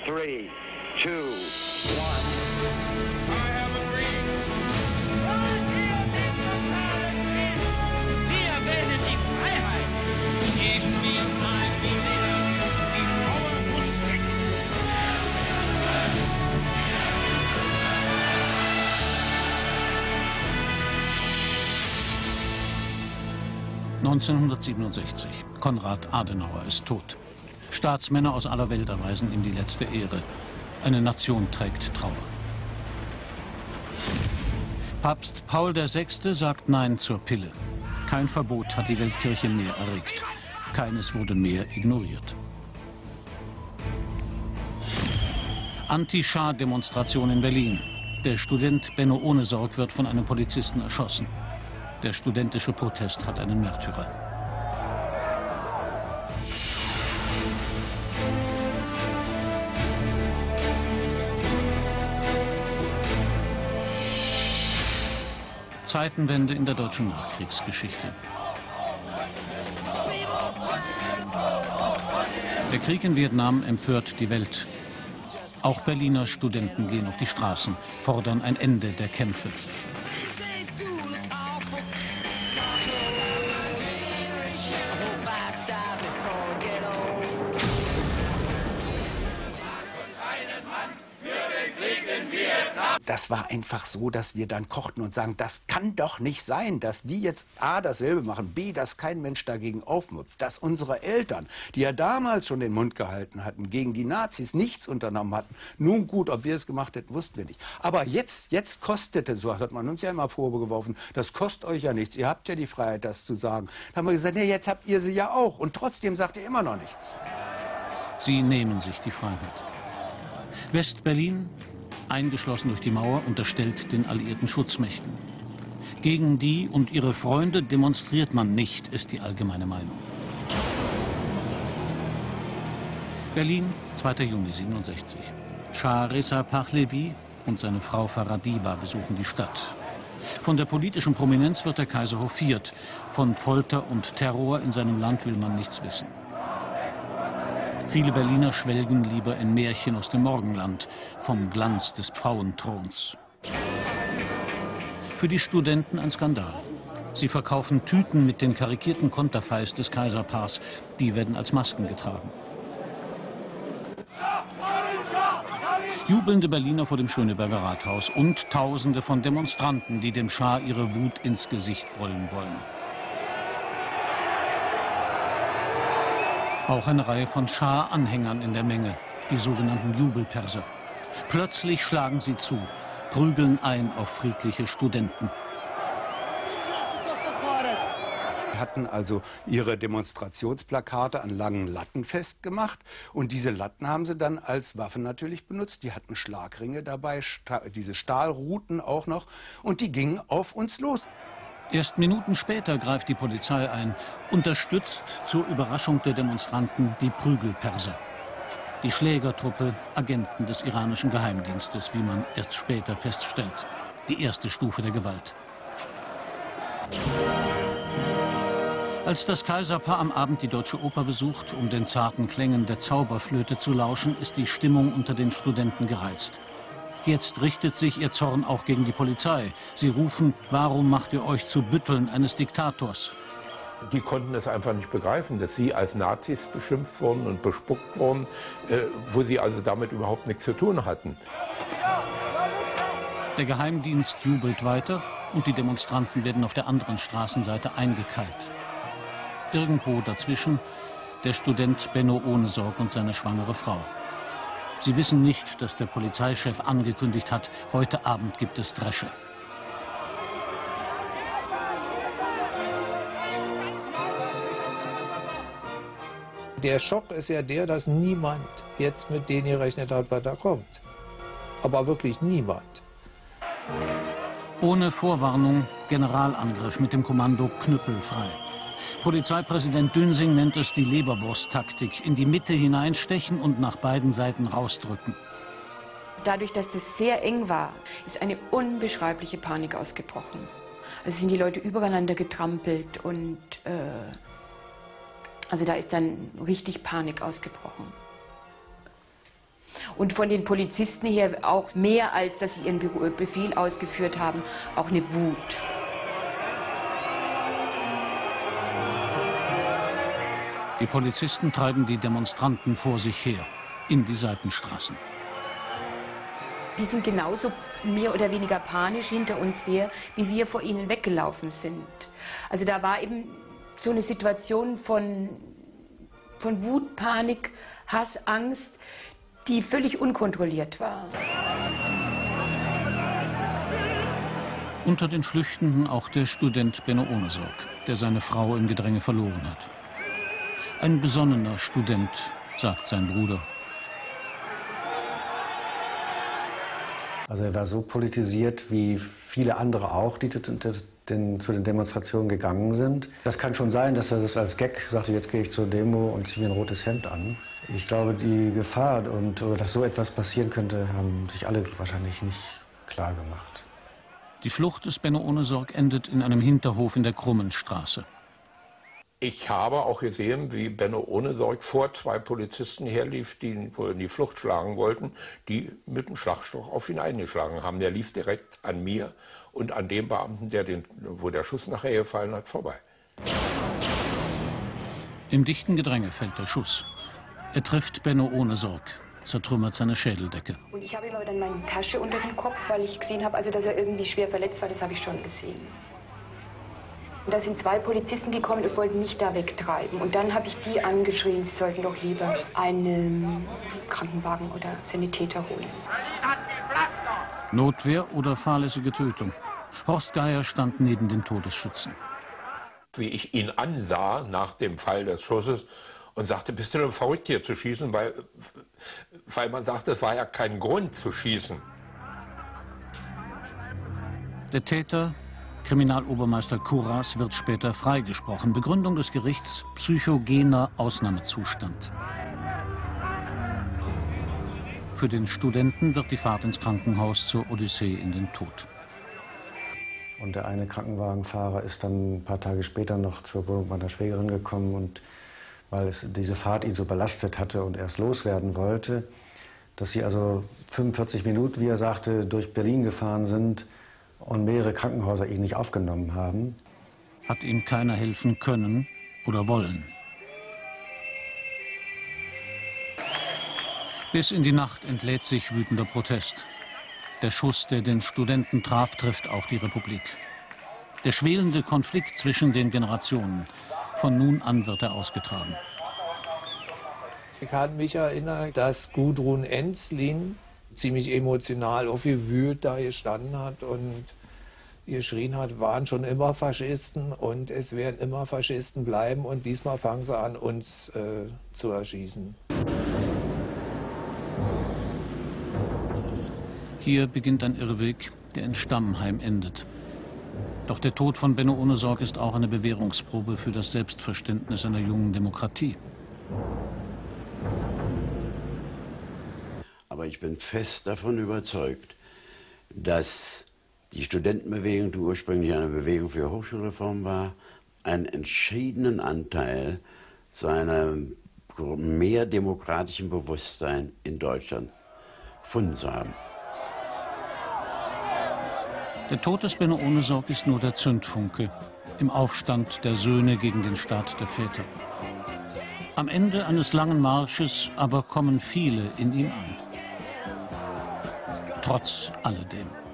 3, 2, 1. Wir wählen die Freiheit. Geben wir ein die Lehrer. Die Mauer muss weg. 1967. Konrad Adenauer ist tot. Staatsmänner aus aller Welt erweisen ihm die letzte Ehre. Eine Nation trägt Trauer. Papst Paul VI. Sagt Nein zur Pille. Kein Verbot hat die Weltkirche mehr erregt. Keines wurde mehr ignoriert. Anti-Schah-Demonstration in Berlin. Der Student Benno Ohnesorg wird von einem Polizisten erschossen. Der studentische Protest hat einen Märtyrer. Zeitenwende in der deutschen Nachkriegsgeschichte. Der Krieg in Vietnam empört die Welt. Auch Berliner Studenten gehen auf die Straßen, fordern ein Ende der Kämpfe. Das war einfach so, dass wir dann kochten und sagen, das kann doch nicht sein, dass die jetzt A, dasselbe machen, B, dass kein Mensch dagegen aufmupft, dass unsere Eltern, die ja damals schon den Mund gehalten hatten, gegen die Nazis nichts unternommen hatten. Nun gut, ob wir es gemacht hätten, wussten wir nicht. Aber jetzt kostete, so hat man uns ja immer vorgeworfen, das kostet euch ja nichts, ihr habt ja die Freiheit, das zu sagen. Da haben wir gesagt, ja, jetzt habt ihr sie ja auch und trotzdem sagt ihr immer noch nichts. Sie nehmen sich die Freiheit. West-Berlin, eingeschlossen durch die Mauer, unterstellt den alliierten Schutzmächten. Gegen die und ihre Freunde demonstriert man nicht, ist die allgemeine Meinung. Berlin, 2. Juni 67. Schah Reza Pahlavi und seine Frau Faradiba besuchen die Stadt. Von der politischen Prominenz wird der Kaiser hofiert. Von Folter und Terror in seinem Land will man nichts wissen. Viele Berliner schwelgen lieber in Märchen aus dem Morgenland, vom Glanz des Pfauenthrons. Für die Studenten ein Skandal. Sie verkaufen Tüten mit den karikierten Konterfeis des Kaiserpaars. Die werden als Masken getragen. Jubelnde Berliner vor dem Schöneberger Rathaus und Tausende von Demonstranten, die dem Schah ihre Wut ins Gesicht brüllen wollen. Auch eine Reihe von Schah-Anhängern in der Menge, die sogenannten Jubelperser. Plötzlich schlagen sie zu, prügeln ein auf friedliche Studenten. Sie hatten also ihre Demonstrationsplakate an langen Latten festgemacht und diese Latten haben sie dann als Waffe natürlich benutzt. Die hatten Schlagringe dabei, diese Stahlruten auch noch und die gingen auf uns los. Erst Minuten später greift die Polizei ein, unterstützt zur Überraschung der Demonstranten die Prügelperser. Die Schlägertruppe, Agenten des iranischen Geheimdienstes, wie man erst später feststellt. Die erste Stufe der Gewalt. Als das Kaiserpaar am Abend die Deutsche Oper besucht, um den zarten Klängen der Zauberflöte zu lauschen, ist die Stimmung unter den Studenten gereizt. Jetzt richtet sich ihr Zorn auch gegen die Polizei. Sie rufen, warum macht ihr euch zu Bütteln eines Diktators? Die konnten es einfach nicht begreifen, dass sie als Nazis beschimpft wurden und bespuckt wurden, wo sie also damit überhaupt nichts zu tun hatten. Der Geheimdienst jubelt weiter und die Demonstranten werden auf der anderen Straßenseite eingekeilt. Irgendwo dazwischen der Student Benno Ohnesorg und seine schwangere Frau. Sie wissen nicht, dass der Polizeichef angekündigt hat, heute Abend gibt es Dresche. Der Schock ist ja der, dass niemand jetzt mit denen gerechnet hat, was da kommt. Aber wirklich niemand. Ohne Vorwarnung Generalangriff mit dem Kommando knüppelfrei. Polizeipräsident Dünsing nennt es die Leberwurst-Taktik. In die Mitte hineinstechen und nach beiden Seiten rausdrücken. Dadurch, dass das sehr eng war, ist eine unbeschreibliche Panik ausgebrochen. Also sind die Leute übereinander getrampelt und also da ist dann richtig Panik ausgebrochen. Und von den Polizisten her auch mehr, als dass sie ihren Befehl ausgeführt haben, auch eine Wut. Die Polizisten treiben die Demonstranten vor sich her, in die Seitenstraßen. Die sind genauso mehr oder weniger panisch hinter uns her, wie wir vor ihnen weggelaufen sind. Also da war eben so eine Situation von Wut, Panik, Hass, Angst, die völlig unkontrolliert war. Unter den Flüchtenden auch der Student Benno Ohnesorg, der seine Frau im Gedränge verloren hat. Ein besonnener Student, sagt sein Bruder. Also er war so politisiert wie viele andere auch, die zu den Demonstrationen gegangen sind. Das kann schon sein, dass er das als Gag sagte, jetzt gehe ich zur Demo und ziehe mir ein rotes Hemd an. Ich glaube, die Gefahr oder dass so etwas passieren könnte, haben sich alle wahrscheinlich nicht klar gemacht. Die Flucht des Benno Ohnesorg endet in einem Hinterhof in der Krummenstraße. Ich habe auch gesehen, wie Benno Ohnesorg vor 2 Polizisten herlief, die ihn in die Flucht schlagen wollten, die mit dem Schlagstock auf ihn eingeschlagen haben. Der lief direkt an mir und an dem Beamten, wo der Schuss nachher gefallen hat, vorbei. Im dichten Gedränge fällt der Schuss. Er trifft Benno Ohnesorg, zertrümmert seine Schädeldecke. Und ich habe ihm aber dann meine Tasche unter dem Kopf, weil ich gesehen habe, also dass er irgendwie schwer verletzt war, das habe ich schon gesehen. Und da sind 2 Polizisten gekommen und wollten mich da wegtreiben. Und dann habe ich die angeschrien, sie sollten doch lieber einen Krankenwagen oder Sanitäter holen. Notwehr oder fahrlässige Tötung? Horst Geier stand neben den Todesschützen. Wie ich ihn ansah nach dem Fall des Schusses und sagte, bist du denn verrückt hier zu schießen? Weil man sagte, es war ja kein Grund zu schießen. Der Täter, Kriminalobermeister Kurras, wird später freigesprochen. Begründung des Gerichts: psychogener Ausnahmezustand. Für den Studenten wird die Fahrt ins Krankenhaus zur Odyssee in den Tod. Und der eine Krankenwagenfahrer ist dann ein paar Tage später noch zur Wohnung meiner Schwägerin gekommen. Und weil diese Fahrt ihn so belastet hatte und er es loswerden wollte, dass sie also 45 Minuten, wie er sagte, durch Berlin gefahren sind und mehrere Krankenhäuser ihn nicht aufgenommen haben. Hat ihm keiner helfen können oder wollen. Bis in die Nacht entlädt sich wütender Protest. Der Schuss, der den Studenten traf, trifft auch die Republik. Der schwelende Konflikt zwischen den Generationen. Von nun an wird er ausgetragen. Ich kann mich erinnern, dass Gudrun Enzlin ziemlich emotional aufgewühlt da gestanden hat und geschrien hat, waren schon immer Faschisten und es werden immer Faschisten bleiben und diesmal fangen sie an, uns zu erschießen. Hier beginnt ein Irrweg, der in Stammheim endet. Doch der Tod von Benno Ohnesorg ist auch eine Bewährungsprobe für das Selbstverständnis einer jungen Demokratie. Aber ich bin fest davon überzeugt, dass die Studentenbewegung, die ursprünglich eine Bewegung für Hochschulreform war, einen entschiedenen Anteil zu einem mehr demokratischen Bewusstsein in Deutschland gefunden zu haben. Der Tod des Benno Ohnesorg ist nur der Zündfunke im Aufstand der Söhne gegen den Staat der Väter. Am Ende eines langen Marsches aber kommen viele in ihn an. Trotz alledem.